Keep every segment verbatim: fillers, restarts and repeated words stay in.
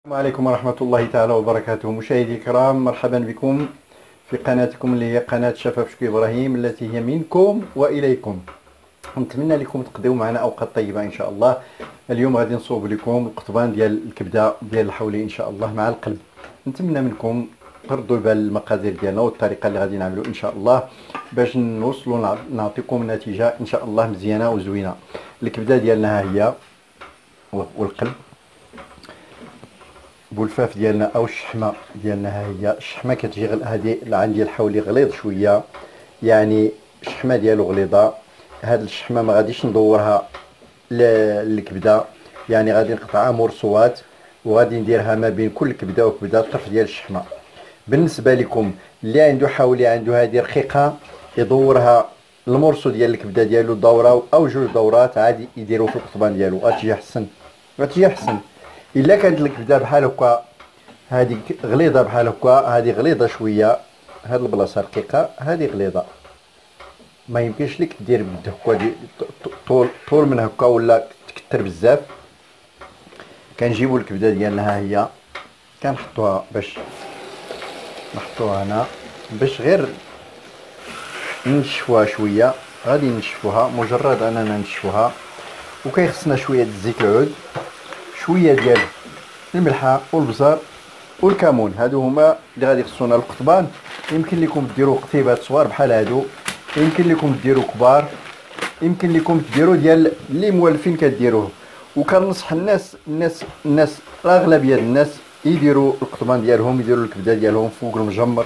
السلام عليكم ورحمة الله تعالى وبركاته. مشاهدي الكرام، مرحبا بكم في قناتكم اللي هي قناة شفاف شكري إبراهيم، التي هي منكم وإليكم. نتمنى لكم تقضيو معنا أوقات طيبة إن شاء الله. اليوم غادي نصوب لكم القطبان ديال الكبدة ديال الحولي إن شاء الله مع القلب. نتمنى منكم تردوا بال المقادير ديالنا والطريقة اللي غادي نعملوا إن شاء الله باش نوصلوا نعطيكم نتيجة إن شاء الله مزيانة وزوينة. الكبدة ديالنا ها هي والقلب، بولفاف ديالنا او الشحمه ديالنا ها هي. الشحمه كتجي هذه عندي الحولي غليظ شويه، يعني الشحمه ديالو غليظه. هاد الشحمه ما غاديش ندورها للكبده، يعني غادي نقطعها مرصوات وغادي نديرها ما بين كل كبده وكبده طرف ديال الشحمه. بالنسبه لكم اللي عنده حولي عنده هذه رقيقه يدورها المرصو ديال الكبده ديالو دوره او جوج دورات عادي يديروا في القطبان ديالو، غتجي احسن غتجي احسن. الا كانت الكبده بحال هكا هذه غليظه بحال هكا، هذه غليظه شويه، هاد البلاصه رقيقه، هذه غليظه، ما يمكنش لك دير بيد هكا طول طول من هكا ولا تكتر بزاف. كنجيبوا الكبده ديالنا ها هي كنحطوها باش نحطوها هنا باش غير نشفوها شويه. غادي نشفوها مجرد اننا نشفوها، وكيخصنا شويه الزيت العود، شويه ديال الملحه والبزار والكمون. هادو هما اللي غادي يخصونا. القطبان يمكن لكم ديروا قطيبات صغار بحال هادو، يمكن لكم ديروا كبار، يمكن لكم ديروا ديال اللي موالفين كديروه. وكنصح الناس الناس الناس الاغلبيه ديال الناس يديروا القطبان ديالهم، يديروا الكبده ديالهم فوق المجمر.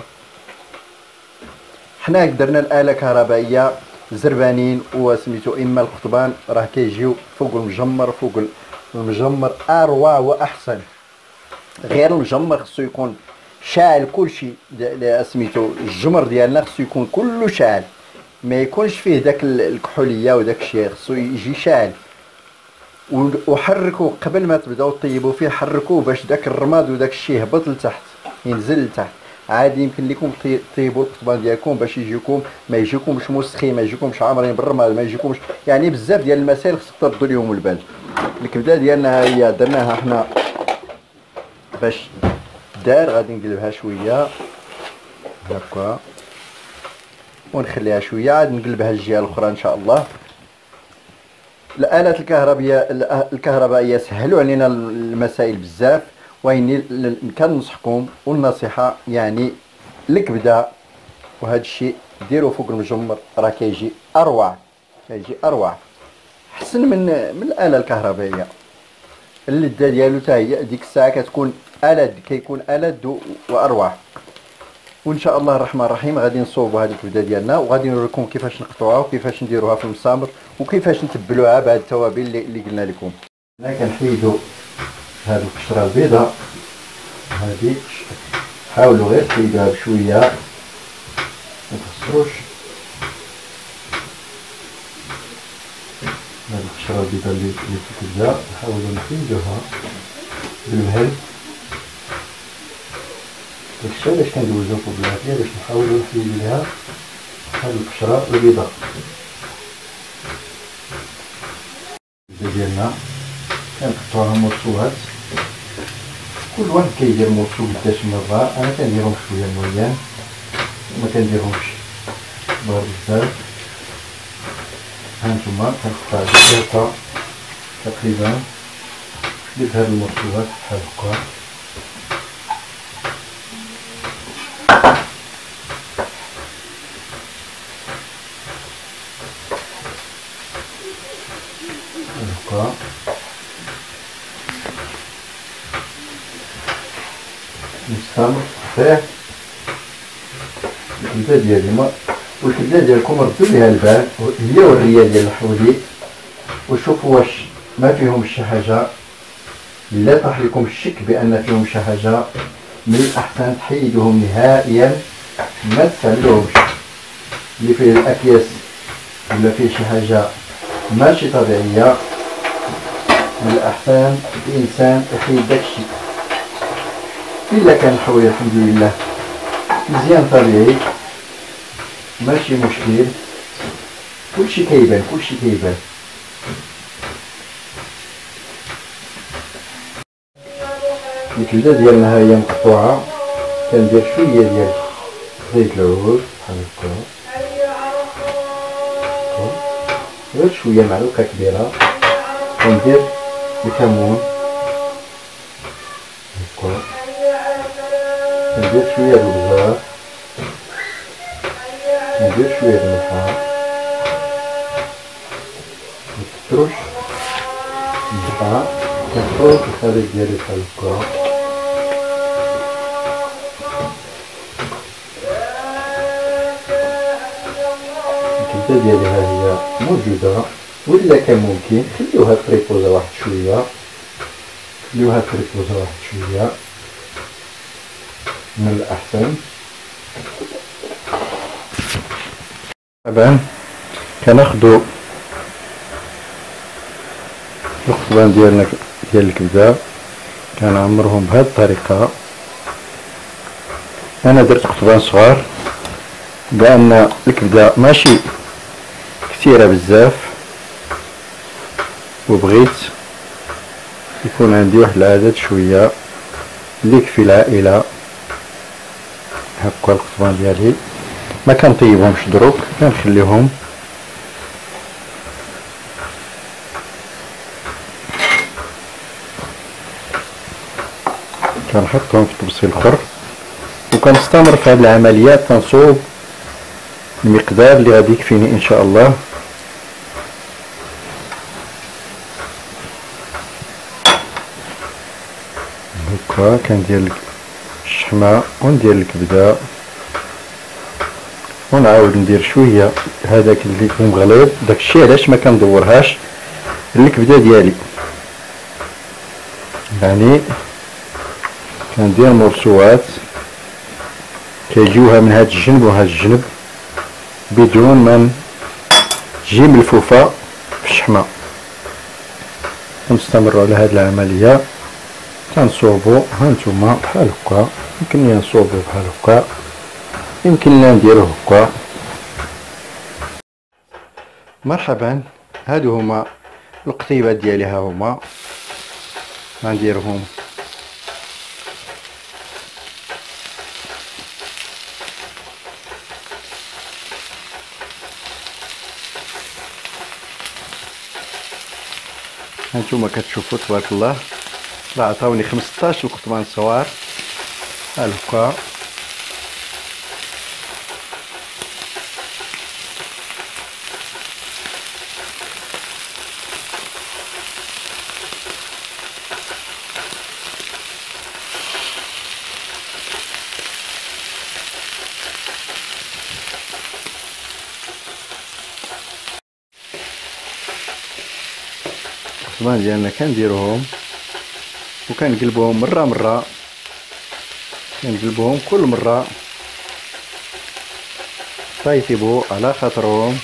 حنا درنا الاله كهربائيه زربانين وسميتو، اما القطبان راه كيجيو فوق المجمر، فوق المجمر اروع واحسن. غير المجمر خصو يكون شاعل كلشي، سميتو الجمر ديالنا خصو يكون كله شاعل، ما يكونش فيه داك الكحوليه وداك الشيء، خصو يجي شاعل. وحركوا قبل ما تبداو طيبوا فيه، حركوه باش داك الرماد وداك الشيء يهبط لتحت ينزل لتحت. عادي يمكن لكم طيبوا القطبان ديالكم باش يجيكم ما يجيكمش مسخي، ما يجيكمش عامرين بالرماد، ما يجيكمش يعني بزاف ديال المسائل خصك تردوا لهم البال. الكبده ديالنا ها هي درناها حنا باش دار، غادي نقلبها شويه هكا ونخليها شويه، عاد نقلبها الجهه الاخرى ان شاء الله. الالات الكهربائيه الكهربائيه سهلوا علينا المسائل بزاف، واني كننصحكم والنصيحه يعني الكبده وهذا الشيء ديروا فوق المجمر، راه كيجي اروع، كيجي اروع احسن من من الاله الكهربائيه. اللذه ديالو حتى هي ديك الساعه كتكون الد، كيكون الد واروع. وان شاء الله الرحمن الرحيم غادي نصوبوا هذه الكبده ديالنا، وغادي نوريكم كيفاش نقطعوها وكيفاش نديروها في المسامر وكيفاش نتبلوها بهذه التوابل اللي, اللي قلنا لكم. هنا كنحيدوا هذه القشره البيضاء هذه، حاولوا غير تحيدوها بشويه ما تخسروش. هذه القشره البيضاء اللي في الكبده نحاولوا نحيدوها بالمهل. داكشي علاش كندوزو فوق العافيه باش نحاولوا نحيدو ليها هاد القشره البيضاء. الكبده ديالنا كنقطعوها مرصوات، كل واحد كيدير مرصو قداش مره. انا كنديرهم شويه معين وما كنديرهمش كبار بزاف. هانتوما كنقطع هكا تقريبا بديت هاد المرصوات بحال هكا. هكا نستمر فيه الكبده ديالي. ما والكبده ديالكم ردوا ليها البال، هي والريه ديال الحولي، وشوفوا واش ما فيهم شي حاجه. الا طاح لكم الشك بان فيهم شي حاجه من الاحسن تحيدوهم نهائيا، ما تسالوهمش. اللي فيه الاكياس ولا فيه شي حاجه ماشي طبيعيه من الاحسن الانسان يحيد داكشي. الا كان الحولي الحمد لله مزيان طبيعي ماشي مشكل، كلشي كيبان كلشي كيبان. الكبده ديالنا ها هي مقطوعه، كندير شويه ديال زيت العود بحال هكا، غير شويه معلقه كبيره، وندير الكمون هكا، ندير شويه د البزار، ندير شويه د الملحه، نكترش نقطع كنحط الخليط ديالي بحال هكا، الكبده ديالي ها هي موجوده، ولا كان ممكن خليوها تريبوزا واحد شويه، خليوها تريبوزا واحد شويه من الاحسن. طبعا كناخدو القضبان ديالنا ديال الكبده كنعمرهم بهذه الطريقه. انا درت قضبان صغار لان الكبده ماشي كثيره بزاف، وبغيت يكون عندي واحد العدد شويه اللي يكفي العائله. هكا القضبان ديالي ما كنطيبهمش دروك، كنخليهم كنحطهم في طبسيل اخر، وكنستمر في هذه العمليات كنصوب المقدار اللي غادي يكفيني ان شاء الله. هكا كندير الشحمه وندير الكبده، ونعاود ندير شويه هذاك اللي يكون مغليظ، داكشي علاش ما كندورهاش الكبده ديالي، يعني كندير مرسوات كيجيوها من هاد الجنب وهاد الجنب بدون ما تجي ملفوفه في الشحمه. كنستمروا على هاد العمليه، كنصوبوا هانتوما بحال هكا، يمكن لي نصوبوا بحال هكا، يمكن لنا نديرو هكا. مرحبا، هادو هما القطيبات ديالي، ها هما غنديرهم هانتوما كتشوفوا تبارك الله، راه عطاوني خمسطاش القطبان صغار بحال هكا. القطبان ديالنا كنديروهم وكنقلبوهم مره مره، كنقلبوهم كل مره طيبوا على خاطرهم.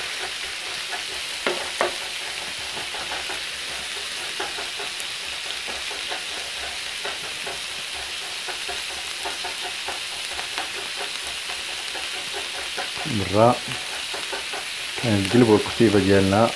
مره كنقلبوا القطيبه ديالنا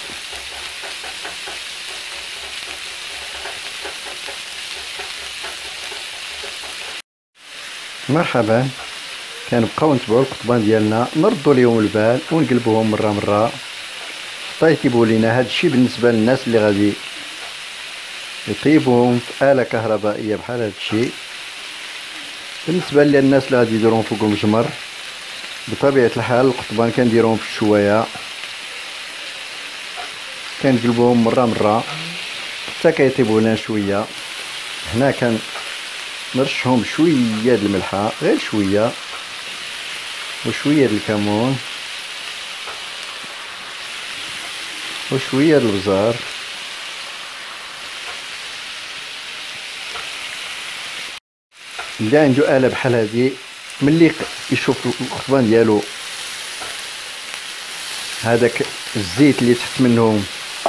مرحبا. كنبقاو نتبعوا القطبان ديالنا، نردوا ليهم البال ونقلبوهم مره مره طيبوا لينا. هذا الشيء بالنسبه للناس اللي غادي يطيبوهم في آلة كهربائيه بحال هذا الشيء. بالنسبه للناس اللي غادي يديروهم فوق المجمر، بطبيعه الحال القطبان كنديروهم في الشوايه، كنقلبوهم مره مره حتى كيطيبوا لنا شويه. هنا كان نرشهم شويه د الملحه، غير شويه، وشويه د الكمون، وشويه د البزار. اللي عنده آلة بحال هادي، ملي يشوف القطبان ديالو هذاك الزيت اللي تحت منهم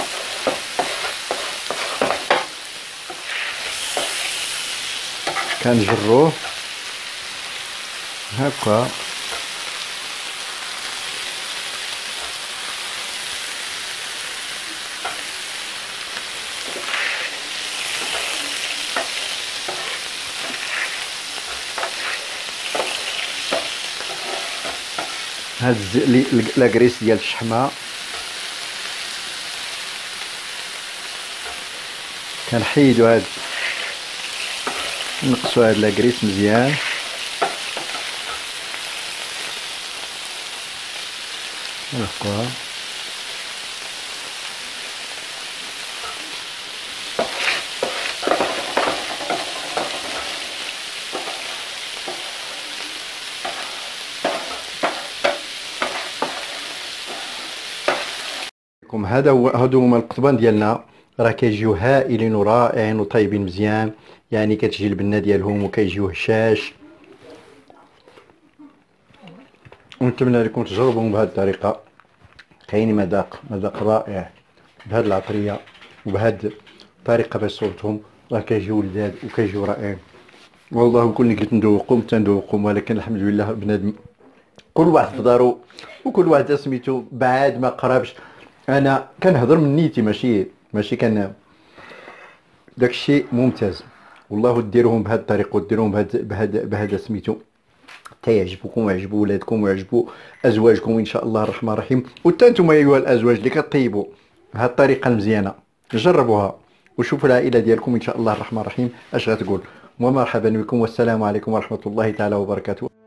كنجروه هكا، هاد لاكريس ديال الشحمه كنحيدو هاد نقصو هاد لاكريس مزيان. نلحقوها لكم. هذا هو هادو هما القضبان ديالنا، راه كيجيو هائلين ورائعين وطيبين مزيان، يعني كتجي البنه ديالهم وكيجيو هشاش. ونتمنى لكم تجربوهم بهذه الطريقه، كاين مذاق مذاق رائع بهذه العطريه وبهذه الطريقه باش صورتهم، راه كيجيو لذاذ وكيجيو رائعين. والله كل اللي قلت ندوقهم تندوقهم، ولكن الحمد لله بنادم كل واحد في دارو وكل واحد سميتو بعاد ما قربش. انا كنهضر من نيتي، ماشي ماشي كان داكشي ممتاز. والله ديروهم بهذه الطريقه وديروهم بهذا بهذا بهذا سميتو حتى يعجبكم ويعجبوا ولادكم ويعجبوا ازواجكم ان شاء الله الرحمن الرحيم. وحتى نتوما ايها الازواج اللي كطيبوا بهذه الطريقه المزيانه جربوها وشوفوا العائله ديالكم ان شاء الله الرحمن الرحيم اش غتقول. ومرحبا بكم والسلام عليكم ورحمه الله تعالى وبركاته.